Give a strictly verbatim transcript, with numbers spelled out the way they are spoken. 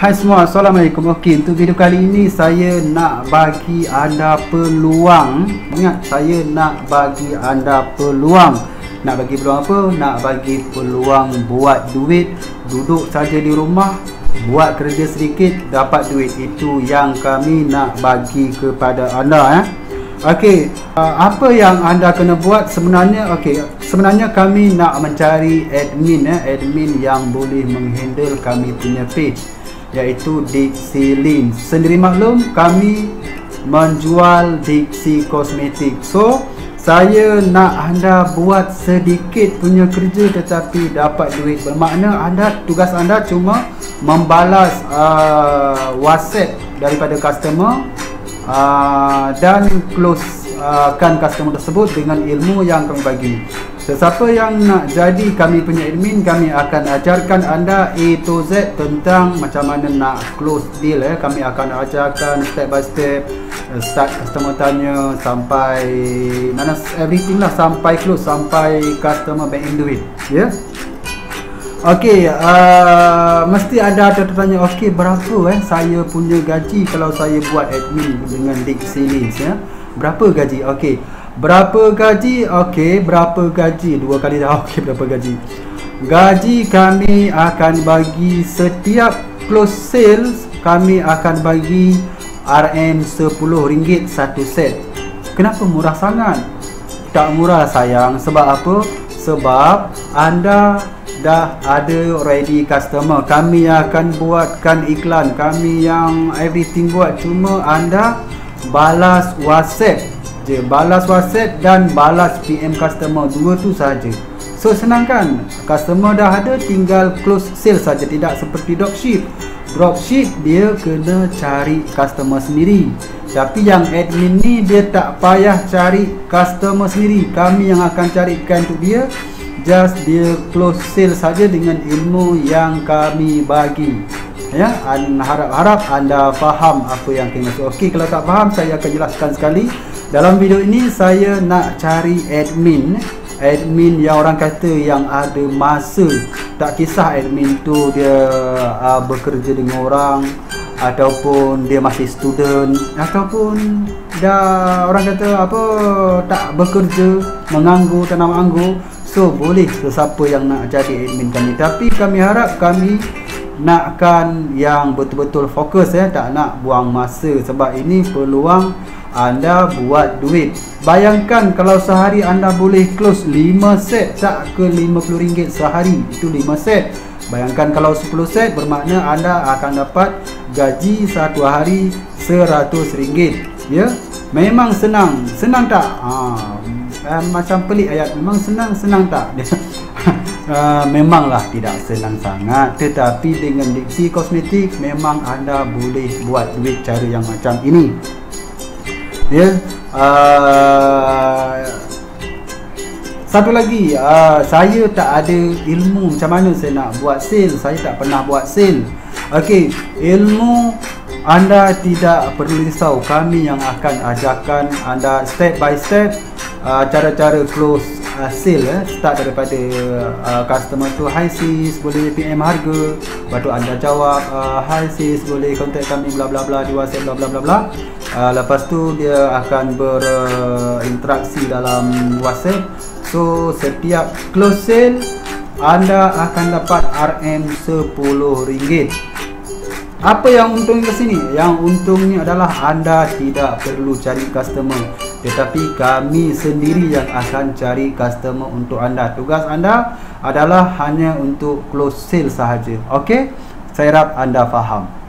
Hai semua, Assalamualaikum. Okey, untuk video kali ini saya nak bagi anda peluang. Ingat, saya nak bagi anda peluang. Nak bagi peluang apa? Nak bagi peluang buat duit. Duduk saja di rumah, buat kerja sedikit, dapat duit. Itu yang kami nak bagi kepada anda. Eh? Okey, uh, apa yang anda kena buat sebenarnya? Okey, sebenarnya kami nak mencari admin, eh, admin yang boleh menghandle kami punya page, iaitu Dixie Lin. Sendiri maklum, kami menjual Dixie Kosmetik. So, saya nak anda buat sedikit punya kerja tetapi dapat duit. Bermakna anda, tugas anda cuma membalas uh, WhatsApp daripada customer uh, dan close uh, kan customer tersebut dengan ilmu yang kami bagi. Sesiapa yang nak jadi kami punya admin, kami akan ajarkan anda A to Z tentang macam mana nak close deal. Eh. Kami akan ajarkan step by step, start customer tanya sampai mana everything lah, sampai close, sampai customer bank in duit. Ya. Yeah? Okey, uh, mesti ada ada tertanya, okey berapa eh saya punya gaji kalau saya buat admin dengan Dixie Lin, ya? Berapa gaji? Okey. Berapa gaji? Okey, berapa gaji? Dua kali dah. Okey, berapa gaji? Gaji kami akan bagi setiap close sales, kami akan bagi R M sepuluh ringgit satu set. Kenapa murah sangat? Tak murah sayang. Sebab apa? Sebab anda dah ada ready customer. Kami akan buatkan iklan, kami yang everything buat. Cuma anda balas WhatsApp je, balas WhatsApp dan balas P M customer, dua tu saja. So senang kan? Customer dah ada, tinggal close sale saja. Tidak seperti dropship. Dropship dia kena cari customer sendiri. Tapi yang admin ni dia tak payah cari customer sendiri. Kami yang akan carikan untuk dia. Just dia close sale saja dengan ilmu yang kami bagi. Ya, harap-harap anda faham apa yang kami maksud. Okey, kalau tak faham saya akan jelaskan sekali. Dalam video ini saya nak cari admin, admin yang orang kata yang ada masa. Tak kisah admin tu dia uh, bekerja dengan orang, ataupun dia masih student, ataupun dah orang kata apa, tak bekerja, menganggur, tak nak menganggur. So boleh sesiapa yang nak jadi admin kami. Tapi kami harap kami nakkan yang betul-betul fokus, ya, tak nak buang masa. Sebab ini peluang anda buat duit. Bayangkan kalau sehari anda boleh close lima set, tak ke lima puluh ringgit sehari, itu lima set. Bayangkan kalau sepuluh set, bermakna anda akan dapat gaji satu hari seratus ringgit. Ya, memang senang. Senang tak? Ha, eh, macam pelik ayat. Memang senang, senang tak? uh, memanglah tidak senang sangat. Tetapi dengan Dixie Kosmetik memang anda boleh buat duit cara yang macam ini. Ya, uh, satu lagi, uh, saya tak ada ilmu macam mana saya nak buat sale. Saya tak pernah buat sale. Okey, ilmu anda tidak perlu risau. Kami yang akan ajarkan anda step by step uh, cara-cara close uh, sale. Eh. Start daripada uh, customer tu, hi sis, boleh P M harga. Lepas tu anda jawab, uh, hi sis, boleh contact kami bla bla bla di WhatsApp bla bla bla bla. Uh, lepas tu dia akan berinteraksi uh, dalam WhatsApp. So setiap close sale anda akan dapat R M sepuluh ringgit. Apa yang untungnya ke sini? Yang untungnya adalah anda tidak perlu cari customer, tetapi kami sendiri yang akan cari customer untuk anda. Tugas anda adalah hanya untuk close sale sahaja. Okey? Saya harap anda faham.